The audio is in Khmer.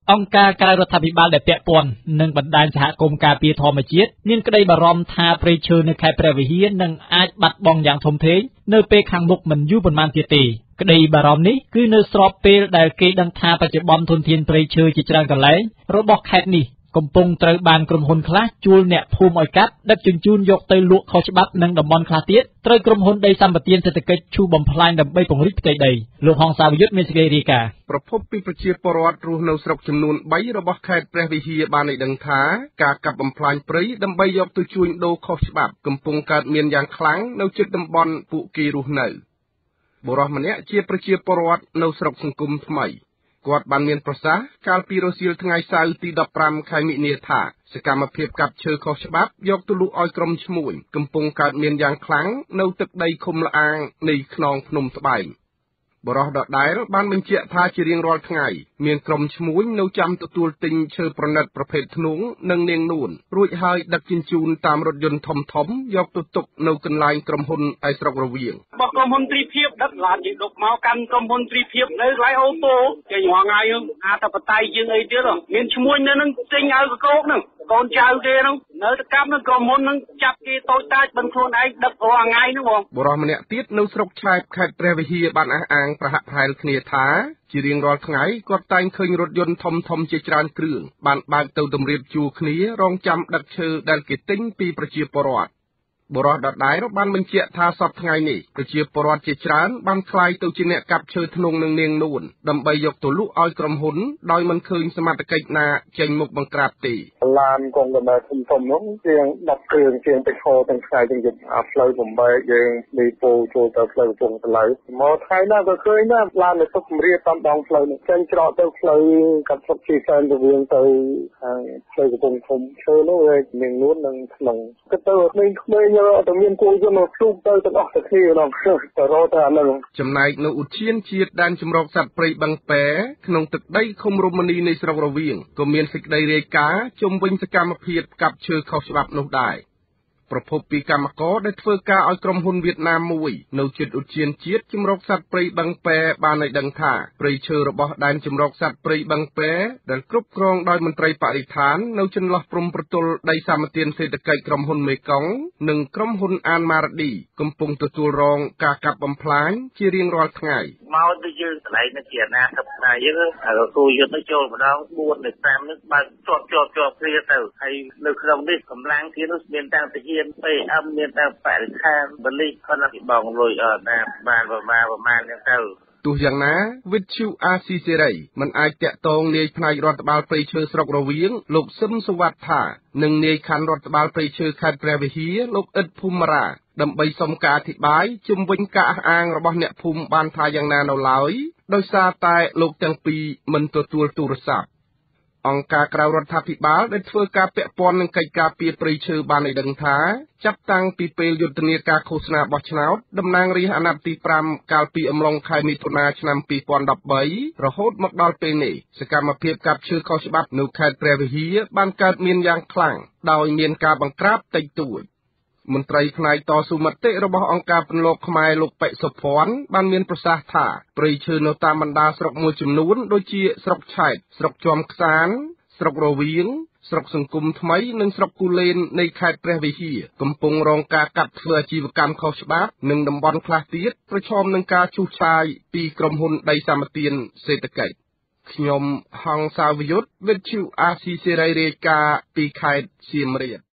អង្គការក្រៅរដ្ឋាភិបាលដែលពាក់ព័ន្ធនិងបណ្ដាញសហគមន៍ការពារធម្មជាតិមានក្តីបារម្ភថាព្រៃឈើនៅខេត្តព្រះវិហារនឹងអាចបាត់បង់យ៉ាងធំធេងនៅពេលខាងមុខមិនយូរប៉ុន្មានទៀតទេក្តីបារម្ភនេះគឺនៅស្របពេលដែលគេដឹងថាបច្ចុប្បន្នធនធានព្រៃឈើជាច្រើនកន្លែងរបស់ខេត្តនេះកំពុងត្រូវបានក្រុមហ៊ុនខ្លះជួលអ្នកភូមិឲ្យកាប់ដឹកជញ្ជូនយកទៅលក់ខុសច្បាប់និងតំបន់ខ្លះទៀតត្រូវក្រុមហ៊ុនដីសម្បត្តិសេដ្ឋកិច្ចឈូសបំផ្លាញដើម្បីពង្រីកផ្ទៃដីលោកហងសាវយុទ្ធមានសេចក្តីរាយការណ៍ប្រភពពីប្រជាពលរដ្ឋរស់នៅស្រុកចំនួន3របស់ខេត្តព្រះវិហារបានឲ្យដឹងថាការកាប់បំផ្លាញព្រៃដើម្បីយកទៅជួញដូរខុសច្បាប់កំពុងកើតមានយ៉ាងខ្លាំងនៅជិតតំបន់ពួកគេរស់នៅបុរសម្នាក់ជាប្រជាពលរដ្ឋនៅស្រុកសង្គមថ្មីគាត់បានមានប្រសាសន៍កាលពីរសៀលថ្ងៃសៅរ៍ទី15ខែមិនិនាថាសកម្មភាពកាប់ឈើខុសច្បាប់យកទៅលក់ឲ្យក្រុមឈ្មួញកំពុងកើតមានយ៉ាងខ្លាំងនៅទឹកដីឃុំល្អាងនៃខ្នងភ្នំត្បែងបរិះដដែលបានបញ្ជាក់ថាជារៀងរាល់ថ្ងៃមានក្រុមឈ្មួញនៅចាំទទួលទិញឈើប្រណិតប្រភេទធ្នង់និងនាងនួនរួចហើយដឹកជញ្ជូនតាមរថយន្តធំៗយកទៅទុកនៅកន្លែងក្រុមហ៊ុនឯស្រុករវៀងរបស់ក្រុមហ៊ុនទ្រីភិបដឹកឡានជិះដុកមកកាន់ក្រុមហ៊ុនទ្រីភិបនៅកន្លែងអូតូចេញរងថ្ងៃអាតបតៃយើងអីទៀតមានឈ្មួញនៅនឹងទិញឲ្យកកោកហ្នឹងកូនចៅគេហ្នឹងនៅទៅកាប់នឹងក្រុមហ៊ុនហ្នឹងចាប់គេតូចតាចបិទខ្លួនឯងដឹករាល់ថ្ងៃហ្នឹងបងបុរសម្នាក់ទៀតនៅស្រុកឆែបខេត្តព្រះវិហារបានអះអាងប្រហាក់ប្រហែលគ្នាថាជារៀងរាល់ថ្ងៃគាត់តែងឃើញរថយន្តធំៗជាច្រើនគ្រឿងបានបើកទៅទម្រាបជួរគ្នារងចាំដឹកឈើដែលគេទិញពីប្រជាពលរដ្ឋបុរសដដែលបានបញ្ជាក់ថាសប្តាហ៍ថ្ងៃនេះប្រជាពលរដ្ឋជាច្រើនបានក្លាយទៅជាអ្នកកាប់ឈើធ្នង់នឹងនាងនួនដើម្បីយកទៅលក់ឲ្យក្រុមហ៊ុនដោយមិនឃើញសមត្ថកិច្ចណាចេញមុខបង្ក្រាបទេឡានកុងតឺន័រធំៗនោះជាង10គ្រឿងជាងទៅខទាំងថ្ងៃទាំងយប់អាផ្លូវបំបែកយើងមីពូចូលទៅផ្លូវកំពង់ស្លៅមកថ្ងៃណាក៏ឃើញណាឡានទៅសុខមរៀបតាមដងផ្លូវនោះចេញច្រកទៅផ្លូវកាត់សុខជីសែនទៅវិញទៅខាងផ្លូវកំពង់ធំឈើនោះឯនាងនួននឹងក្នុងក៏ទៅក្មេងៗតែមានគោយន្តភ្លុកទៅទាំងអស់ទៅគ្នាដល់ទៅរកទៅអានោះចំណែកនៅឧទ្យានជាតិដែនជម្រកសត្វព្រៃបឹងពែក្នុងទឹកដីឃុំរមនីនៃស្រុករវៀងក៏មានសេចក្តីរាយការណ៍ជុំវិញសកម្មភាពកាប់ឈើខុសច្បាប់នោះដែរប្រភពពីកម្មករដែលធ្វើការឲ្យក្រុមហ៊ុនវៀតណាមមួយនៅជិតឧទ្យានជាតិជម្រកសត្វព្រៃបឹងពែបានឲ្យដឹងថាព្រៃឈើរបស់ដែនជម្រកសត្វព្រៃបឹងពែដែលគ្រប់គ្រងដោយមន្ត្រីបរិស្ថាននៅចន្លោះព្រំប្រទល់ដីសម្បត្តិសេដ្ឋកិច្ចក្រុមហ៊ុនមេកុងនិងក្រុមហ៊ុនអានម៉ារ៉ាឌីកំពុងទទួលរងការកាប់បំផ្លាញជារៀងរាល់ថ្ងៃមកទៅយើងកន្លែងនេះជាណាធម្មតាយើងហើយគូយុទ្ធទៅចូលម្ដង4នៅ5នេះបើជាប់គ្នាទៅហើយនៅក្នុងនេះកម្លាំងគេនោះមានតាំងទាហានPMមានតែបរិស្ថានបលិគាត់ពីបងលុយអត់ណាបានប្រមាណហ្នឹងទៅទោះយ៉ាងណាវិទ្យុអាស៊ីសេរីមិនអាចតាក់ទងនាយផ្នែករដ្ឋបាលព្រៃឈើស្រុករវៀងលោកសឹមសុវត្ថិថានិងនាយខណ្ឌរដ្ឋបាលព្រៃឈើខេត្តព្រះវិហារលោកអ៊ិតភូមិរាដើម្បីសុំការអធិប្បាយជុំវិញការអះអាងរបស់អ្នកភូមិបានថាយ៉ាងណានៅឡើយដោយសារតែលោកទាំងពីរមិនទទួលទូរស័ព្ទអង្គការក្រៅរដ្ឋាភិបាលដែលធ្វើការពាក់ព័ន្ធនឹងកិច្ចការពារព្រៃឈើបានឲ្យដឹងថាចាប់តាំងពីពេលយុទ្ធនាការឃោសនាបោះឆ្នោតតំណាងរាស្ត្រអាណត្តិទី5កាលពីអំឡុងខែមិថុនាឆ្នាំ2013រហូតមកដល់ពេលនេះសកម្មភាពកាប់ឈើខុសច្បាប់នៅខេត្តព្រះវិហារបានកើតមានយ៉ាងខ្លាំងដោយមានការបង្ក្រាបតិចតួចមន្ត្រីផ្នែកតស៊ូមតិរបស់អង្គការពន្លកខ្មែរលោកប៉ិសុភ័ណ្ឌបានមានប្រសាសន៍ថាព្រៃឈើនៅតាមបណ្ដាស្រុកមួយចំនួនដូចជាស្រុកឆែបស្រុកជាំខ្សានស្រុករវៀងស្រុកសង្គមថ្មីនិងស្រុកគូលែននៃខេត្តព្រះវិហារកំពុងរងការកាប់ធ្វើអាជីវកម្មខុសច្បាប់និងតំបន់ខ្លះទៀតប្រឈមនឹងការឈូសឆាយពីក្រុមហ៊ុនដីសម្បត្តិសេដ្ឋកិច្ចខ្ញុំហងសាវយុទ្ធវិទ្យុអាស៊ីសេរីរាយការណ៍ពីខេត្តសៀមរាប